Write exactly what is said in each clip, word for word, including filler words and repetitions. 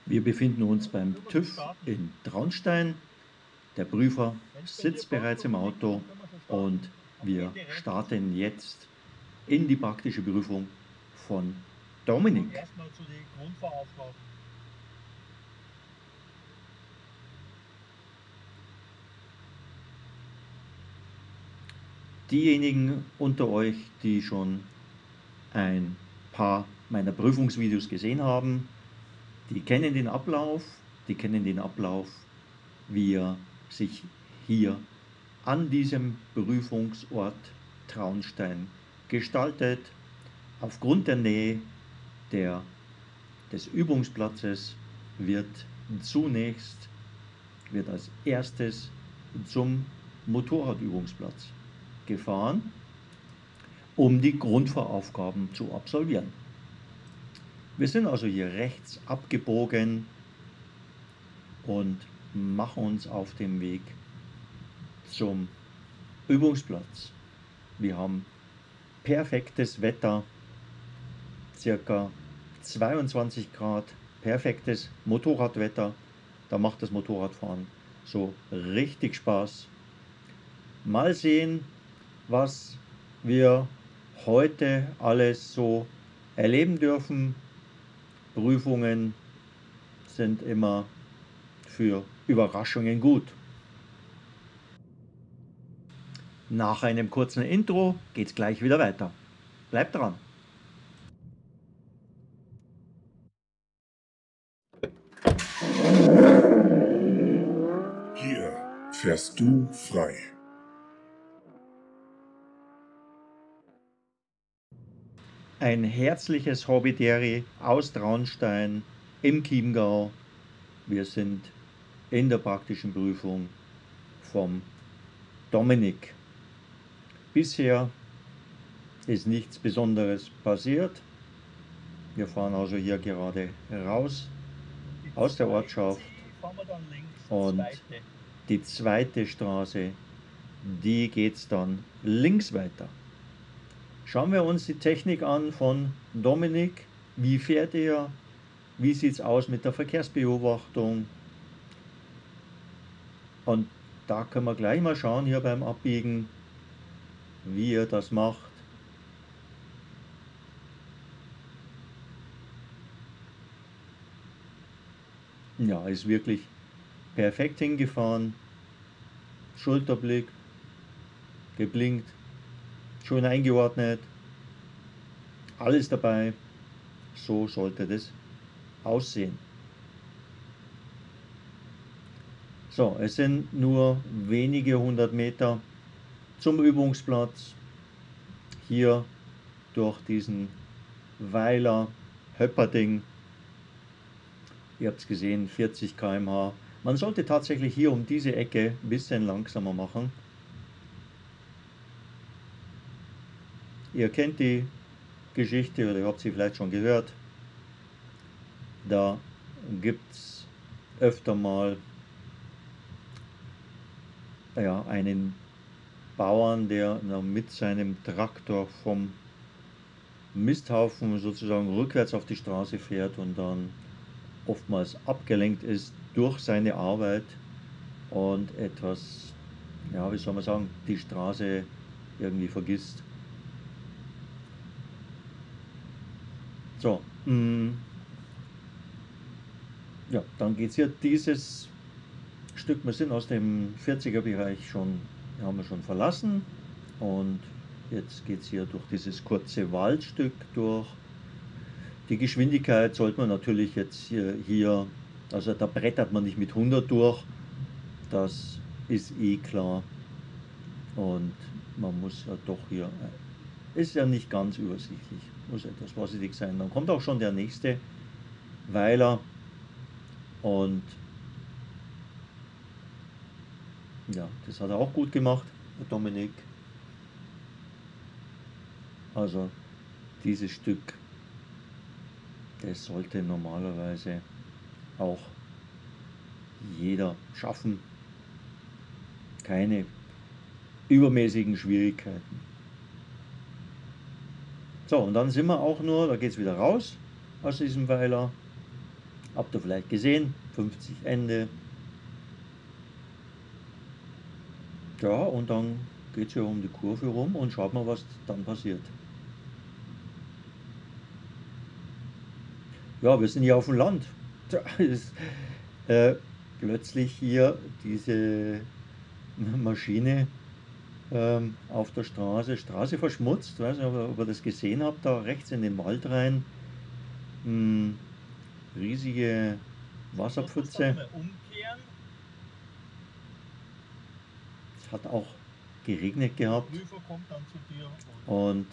Wir befinden uns beim TÜV in Traunstein. Der Prüfer sitzt bereits im Auto und wir starten jetzt in die praktische Prüfung von Dominik. Erstmal zu den Grundfahraufgaben. Diejenigen unter euch, die schon ein paar meiner Prüfungsvideos gesehen haben, die kennen den Ablauf, die kennen den Ablauf, wie er sich hier an diesem Prüfungsort Traunstein gestaltet. Aufgrund der Nähe der, des Übungsplatzes wird zunächst, wird als erstes zum Motorradübungsplatz gefahren, um die Grundfahraufgaben zu absolvieren. Wir sind also hier rechts abgebogen und machen uns auf den Weg zum Übungsplatz. Wir haben perfektes Wetter, circa zweiundzwanzig Grad, perfektes Motorradwetter. Da macht das Motorradfahren so richtig Spaß. Mal sehen, was wir heute alles so erleben dürfen. Prüfungen sind immer für Überraschungen gut. Nach einem kurzen Intro geht's gleich wieder weiter. Bleibt dran! Hier fährst du frei. Ein herzliches Hobbyderi aus Traunstein im Chiemgau. Wir sind in der praktischen Prüfung vom Dominik. Bisher ist nichts Besonderes passiert. Wir fahren also hier gerade raus aus der Ortschaft und die zweite Straße, die geht's dann links weiter. Schauen wir uns die Technik an von Dominik. Wie fährt er? Wie sieht es aus mit der Verkehrsbeobachtung? Und da können wir gleich mal schauen hier beim Abbiegen, wie er das macht. Ja, ist wirklich perfekt hingefahren. Schulterblick, geblinkt, schön eingeordnet, alles dabei. So sollte das aussehen. So, es sind nur wenige hundert Meter zum Übungsplatz. Hier durch diesen Weiler Höpperding. Ihr habt es gesehen, vierzig Kilometer pro Stunde. Man sollte tatsächlich hier um diese Ecke ein bisschen langsamer machen. Ihr kennt die Geschichte oder ihr habt sie vielleicht schon gehört. Da gibt es öfter mal ja, einen Bauern, der mit seinem Traktor vom Misthaufen sozusagen rückwärts auf die Straße fährt und dann oftmals abgelenkt ist durch seine Arbeit und etwas, ja, wie soll man sagen, die Straße irgendwie vergisst. So, mh, ja, dann geht es hier dieses Stück, wir sind aus dem vierziger Bereich schon, haben wir schon verlassen und jetzt geht es hier durch dieses kurze Waldstück durch. Die Geschwindigkeit sollte man natürlich jetzt hier, hier, also da brettert man nicht mit hundert durch, das ist eh klar und man muss ja doch hier, ist ja nicht ganz übersichtlich, muss etwas vorsichtig sein. Dann kommt auch schon der nächste Weiler und ja, das hat er auch gut gemacht, der Dominik. Also dieses Stück, das sollte normalerweise auch jeder schaffen. Keine übermäßigen Schwierigkeiten. So, und dann sind wir auch nur, da geht es wieder raus aus diesem Weiler Habt ihr vielleicht gesehen, fünfzig Ende. Ja, und dann geht es ja um die Kurve rum und schaut mal, was dann passiert. Ja, wir sind hier auf dem Land. Da ist äh, plötzlich hier diese Maschine ähm, auf der Straße, Straße verschmutzt. Weiß nicht, ob ihr, ob ihr das gesehen habt, da rechts in den Wald rein. Mh, riesige Dort musst du Wasserpfütze. dann mal umkehren. Es hat auch geregnet Der gehabt Prüfer kommt dann zu dir und und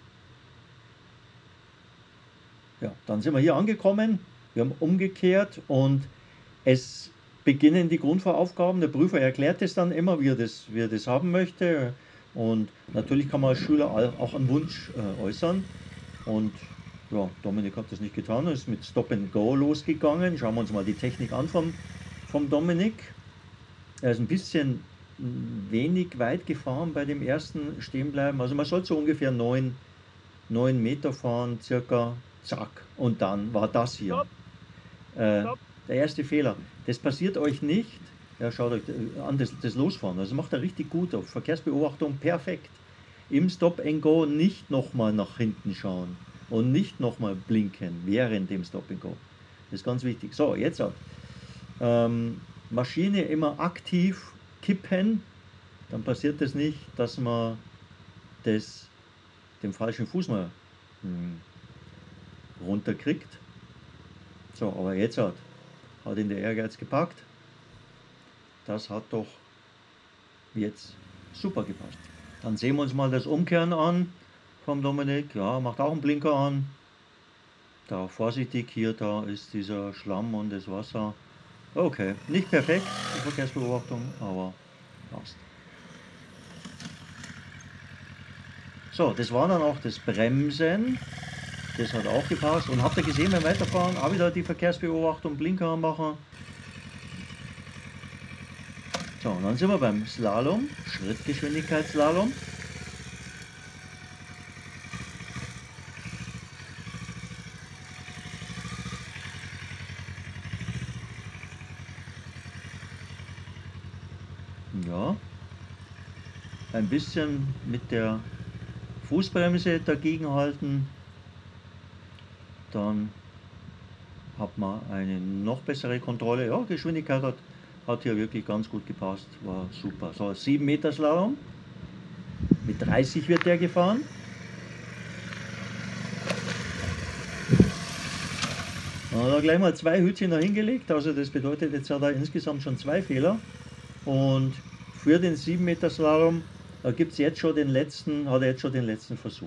ja, dann sind wir hier angekommen. Wir haben umgekehrt und es beginnen die Grundvoraufgaben. Der Prüfer erklärt es dann immer, wie er das, wie er das haben möchte. Und natürlich kann man als Schüler auch einen Wunsch äh, äußern. Und ja, Dominik hat das nicht getan, er ist mit Stop and Go losgegangen. Schauen wir uns mal die Technik an vom, vom Dominik. Er ist ein bisschen wenig weit gefahren bei dem ersten Stehenbleiben. Also man soll so ungefähr neun Meter fahren, circa, zack. Und dann war das hier. Stopp. Äh, Stopp. der erste Fehler. Das passiert euch nicht. Ja, schaut euch an, das, das Losfahren. Also macht er richtig gut auf Verkehrsbeobachtung, perfekt. Im Stop and Go nicht nochmal nach hinten schauen und nicht nochmal blinken während dem Stop and Go. Das ist ganz wichtig. So, jetzt hat ähm, Maschine immer aktiv kippen, dann passiert das nicht, dass man das den falschen Fuß mal hm, runterkriegt. So, aber jetzt hat, hat ihn der Ehrgeiz gepackt. Das hat doch jetzt super gepasst. Dann sehen wir uns mal das Umkehren an vom Dominik. Ja, macht auch einen Blinker an. Da vorsichtig, hier, da ist dieser Schlamm und das Wasser. Okay, nicht perfekt, die Verkehrsbeobachtung, aber passt. So, das war dann auch das Bremsen. Das hat auch gepasst. Und habt ihr gesehen beim Weiterfahren, auch wieder die Verkehrsbeobachtung, Blinker anmachen. So, und dann sind wir beim Slalom, Schrittgeschwindigkeitsslalom. Ja, ein bisschen mit der Fußbremse dagegen halten, dann hat man eine noch bessere Kontrolle. Ja, Geschwindigkeit hat, hat hier wirklich ganz gut gepasst, war super. So, sieben Meter Slalom, mit dreißig wird der gefahren. Dann hat er gleich mal zwei Hütchen dahingelegt, also das bedeutet, jetzt hat er insgesamt schon zwei Fehler. Und für den sieben Meter Slalom gibt es jetzt schon den letzten, hat er jetzt schon den letzten Versuch.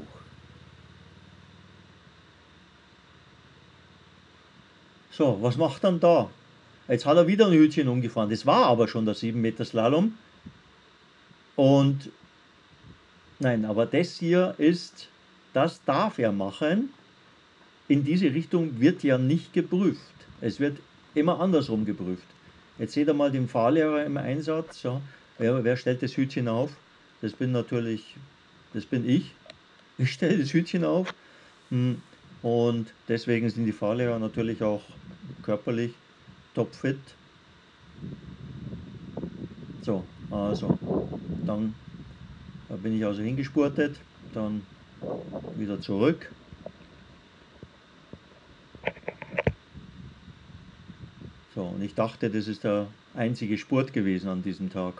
So, was macht dann da? Jetzt hat er wieder ein Hütchen umgefahren. Das war aber schon der sieben Meter Slalom. Und nein, aber das hier ist, das darf er machen. In diese Richtung wird ja nicht geprüft. Es wird immer andersrum geprüft. Jetzt seht ihr mal den Fahrlehrer im Einsatz. Ja. Wer, wer stellt das Hütchen auf? Das bin natürlich, das bin ich. Ich stelle das Hütchen auf. Und deswegen sind die Fahrlehrer natürlich auch körperlich topfit. So, also, dann da bin ich also hingespurtet, dann wieder zurück. So, und ich dachte, das ist der einzige Spurt gewesen an diesem Tag.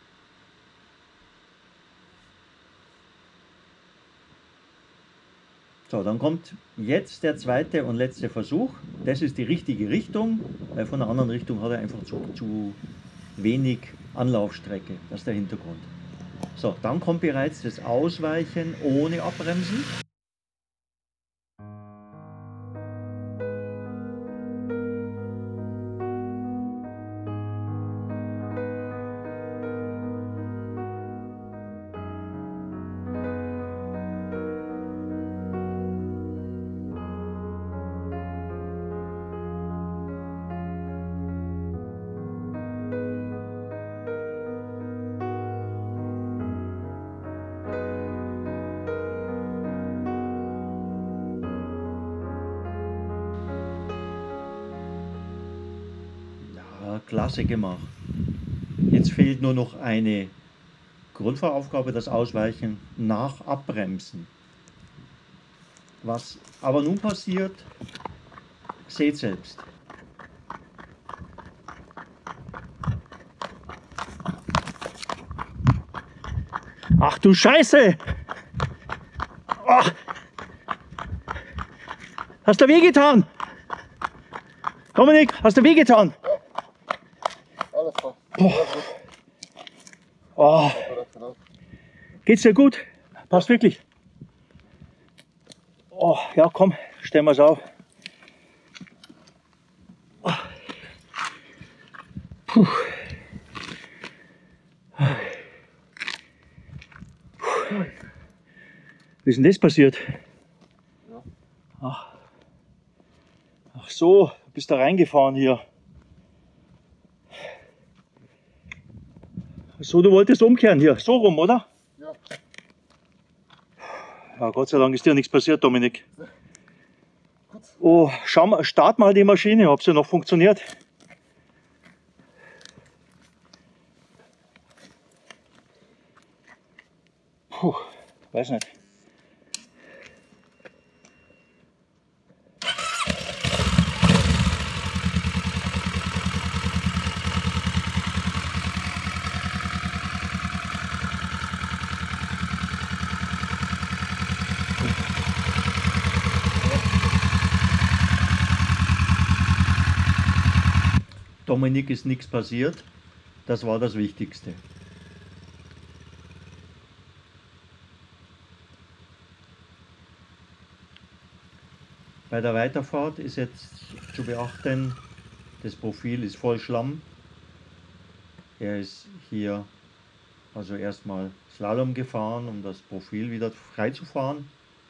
So, dann kommt jetzt der zweite und letzte Versuch. Das ist die richtige Richtung, weil von der anderen Richtung hat er einfach zu, zu wenig Anlaufstrecke. Das ist der Hintergrund. So, dann kommt bereits das Ausweichen ohne Abbremsen. Ja, klasse gemacht. Jetzt fehlt nur noch eine Grundfahraufgabe, das Ausweichen nach Abbremsen. Was aber nun passiert, seht selbst. Ach du Scheiße! Oh. Hast du wehgetan? Dominik, hast du wehgetan? Alles klar. Oh. Geht's dir gut? Passt wirklich? Oh, ja, komm, stellen wir es auf. Puh. Wie ist denn das passiert? Ja. Ach. Ach so, du bist da reingefahren hier. So, du wolltest umkehren hier, so rum, oder? Ja. Ja, Gott sei Dank ist dir nichts passiert, Dominik. Oh, schau mal, start mal die Maschine, ob sie noch funktioniert. Puh, weiß nicht. Dominik ist nichts passiert, das war das Wichtigste. Bei der Weiterfahrt ist jetzt zu beachten, das Profil ist voll Schlamm. Er ist hier also erstmal Slalom gefahren, um das Profil wieder frei zu fahren.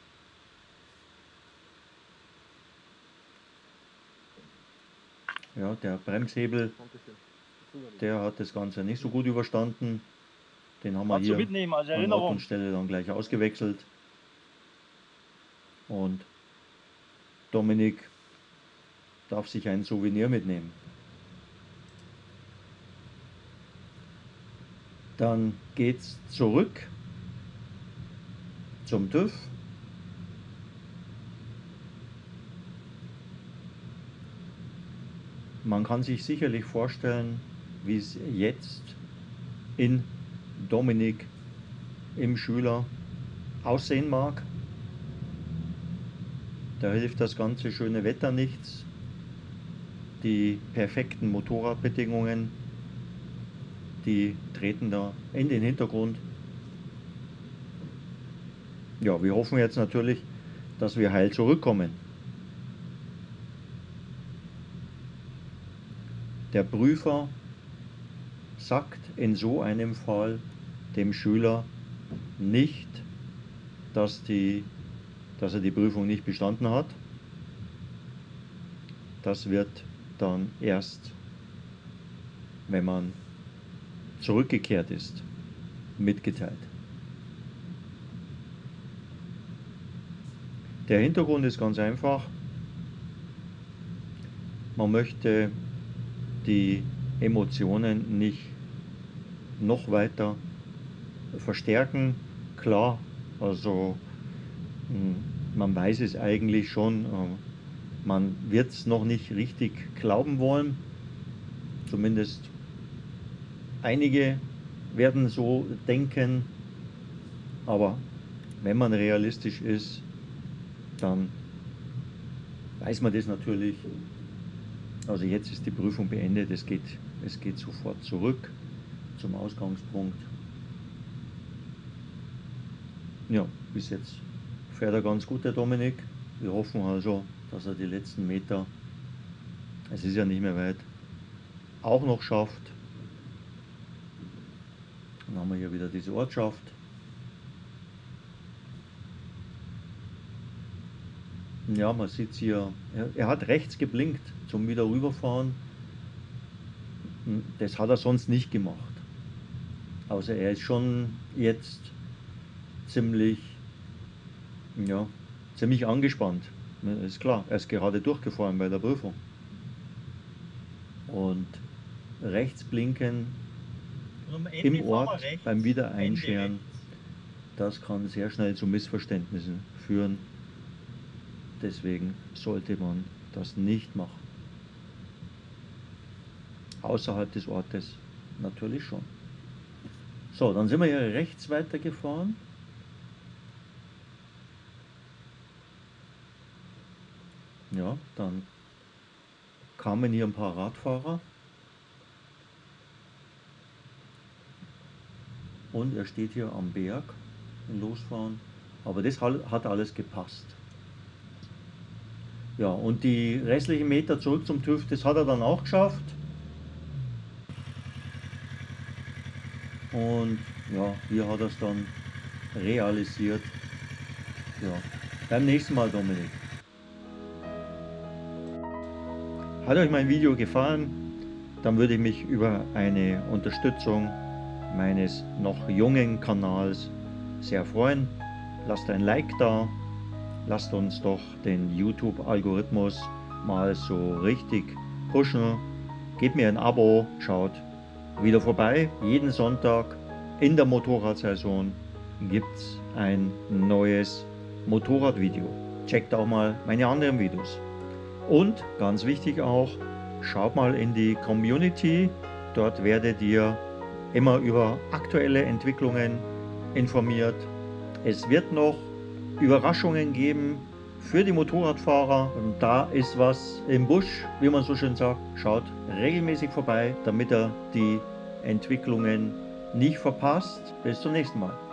Ja, der Bremshebel, der hat das Ganze nicht so gut überstanden. Den haben wir Kannst du hier mitnehmen als an Ort Erinnerung? und Stelle dann gleich ausgewechselt. Und Dominik darf sich ein Souvenir mitnehmen. Dann geht's zurück zum TÜV. Man kann sich sicherlich vorstellen, wie es jetzt in Dominik im Schüler aussehen mag. Da hilft das ganze schöne Wetter nichts. Die perfekten Motorradbedingungen, die treten da in den Hintergrund. Ja, wir hoffen jetzt natürlich, dass wir heil zurückkommen. Der Prüfer sagt in so einem Fall dem Schüler nicht, dass, die, dass er die Prüfung nicht bestanden hat. Das wird dann erst, wenn man zurückgekehrt ist, mitgeteilt. Der Hintergrund ist ganz einfach. Man möchte die Emotionen nicht noch weiter verstärken. Klar, also man weiß es eigentlich schon, man wird es noch nicht richtig glauben wollen. Zumindest einige werden so denken, aber wenn man realistisch ist, dann weiß man das natürlich. Also jetzt ist die Prüfung beendet, es geht, es geht sofort zurück zum Ausgangspunkt. Ja, bis jetzt fährt er ganz gut, der Dominik. Wir hoffen also, dass er die letzten Meter, es ist ja nicht mehr weit, auch noch schafft. Dann haben wir hier wieder diese Ortschaft. Ja, man sieht es hier, er, er hat rechts geblinkt zum wieder rüberfahren. Das hat er sonst nicht gemacht. Also er ist schon jetzt ziemlich, ja, ziemlich angespannt. Ist klar, er ist gerade durchgefahren bei der Prüfung. Und rechts blinken Und am Ende im fahren wir Ort rechts, beim Wiedereinscheren. Ende Das kann sehr schnell zu Missverständnissen führen. Deswegen sollte man das nicht machen. Außerhalb des Ortes natürlich schon. So, dann sind wir hier rechts weitergefahren. Ja, dann kamen hier ein paar Radfahrer. Und er steht hier am Berg im Losfahren. Aber das hat alles gepasst. Ja, und die restlichen Meter zurück zum TÜV, das hat er dann auch geschafft. Und ja, hier hat er es dann realisiert. Ja, beim nächsten Mal, Dominik. Hat euch mein Video gefallen? Dann würde ich mich über eine Unterstützung meines noch jungen Kanals sehr freuen. Lasst ein Like da. Lasst uns doch den YouTube-Algorithmus mal so richtig pushen. Gebt mir ein Abo, schaut wieder vorbei. Jeden Sonntag in der Motorradsaison gibt es ein neues Motorradvideo. Checkt auch mal meine anderen Videos. Und ganz wichtig auch, schaut mal in die Community. Dort werdet ihr immer über aktuelle Entwicklungen informiert. Es wird noch Überraschungen geben für die Motorradfahrer. Und da ist was im Busch, wie man so schön sagt. Schaut regelmäßig vorbei, damit ihr die Entwicklungen nicht verpasst. Bis zum nächsten Mal.